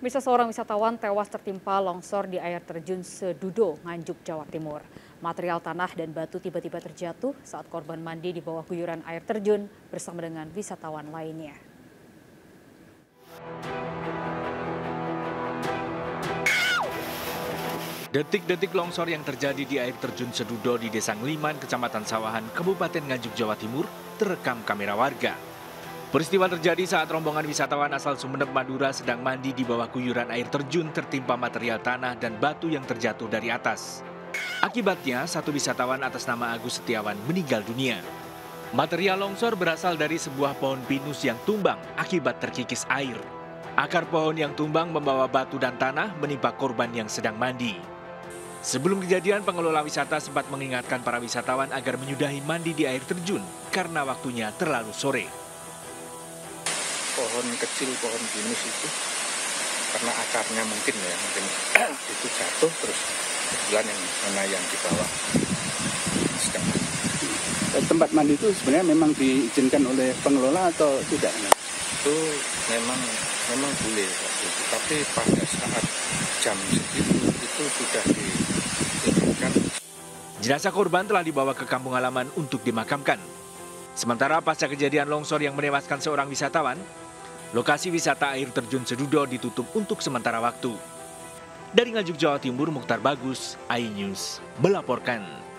Bisa seorang wisatawan tewas tertimpa longsor di air terjun Sedudo, Nganjuk, Jawa Timur. Material tanah dan batu tiba-tiba terjatuh saat korban mandi di bawah guyuran air terjun bersama dengan wisatawan lainnya. Detik-detik longsor yang terjadi di air terjun Sedudo di Desa Ngliman, Kecamatan Sawahan, Kabupaten Nganjuk, Jawa Timur, terekam kamera warga. Peristiwa terjadi saat rombongan wisatawan asal Sumeneb, Madura sedang mandi di bawah guyuran air terjun tertimpa material tanah dan batu yang terjatuh dari atas. Akibatnya, satu wisatawan atas nama Agus Setiawan meninggal dunia. Material longsor berasal dari sebuah pohon pinus yang tumbang akibat terkikis air. Akar pohon yang tumbang membawa batu dan tanah menimpa korban yang sedang mandi. Sebelum kejadian, pengelola wisata sempat mengingatkan para wisatawan agar menyudahi mandi di air terjun karena waktunya terlalu sore. Pohon kecil, pohon pinus itu karena akarnya mungkin itu jatuh terus kebetulan yang mana yang di bawah sedang mandi. Tempat mandi itu sebenarnya memang diizinkan oleh pengelola atau tidak? Itu memang boleh waktu itu, tapi pada saat jam segitu itu sudah diizinkan. Jenazah korban telah dibawa ke kampung halaman untuk dimakamkan. Sementara pasca kejadian longsor yang menewaskan seorang wisatawan, lokasi wisata air terjun Sedudo ditutup untuk sementara waktu. Dari Nganjuk, Jawa Timur, Mukhtar Bagus, iNews melaporkan.